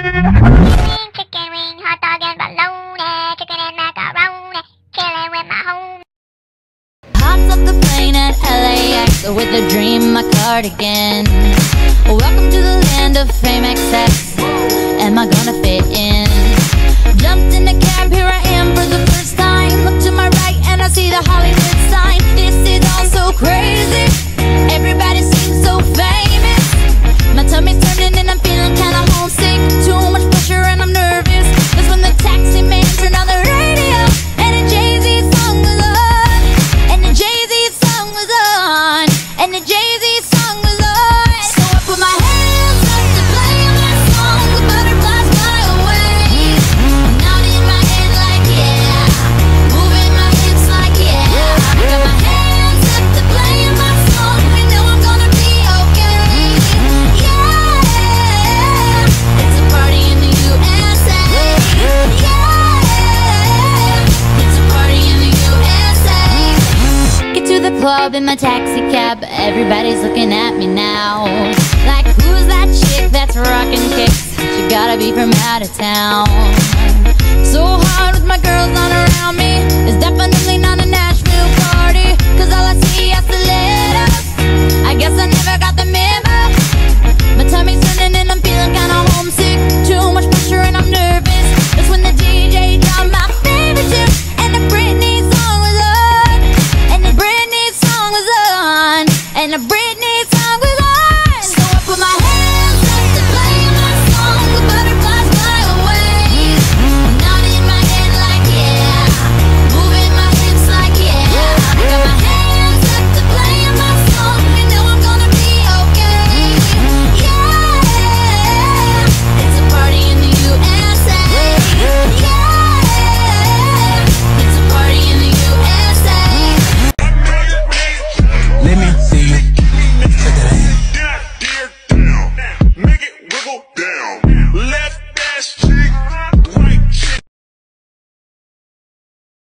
Chicken wing, hot dog and bologna, chicken and macaroni, chilling with my home. Hopped off the plane at LAX with a dream, my cardigan. Welcome to the land of fame excess. Am I gonna fit in? Jumped in the cab, here I am for the first time. Look to my right and I see the Hollywood sign. This is all so crazy. Everybody seems so famous. My tummy's turning and I'm feeling kinda homesick. Too much pressure and I'm nervous. That's when the taxi man turned on the radio and a Jay-Z song was on. And the Jay-Z song was on. And the Jay-Z song was on. So I put my hands up to play my song. The butterflies fly away. Nodding my head like yeah, moving my hips like yeah. I got my hands up to play my song. I know I'm gonna be okay. Yeah, it's a party in the USA. Yeah, it's a party in the USA. Get to the club in my taxi cab. Everybody's looking at me now. Like, who's that chick that's rockin' kicks? She gotta be from out of town. So hard with my girls not around me. It's definitely not a Nashville party. Cause all I see are stilettos. I guess I never got the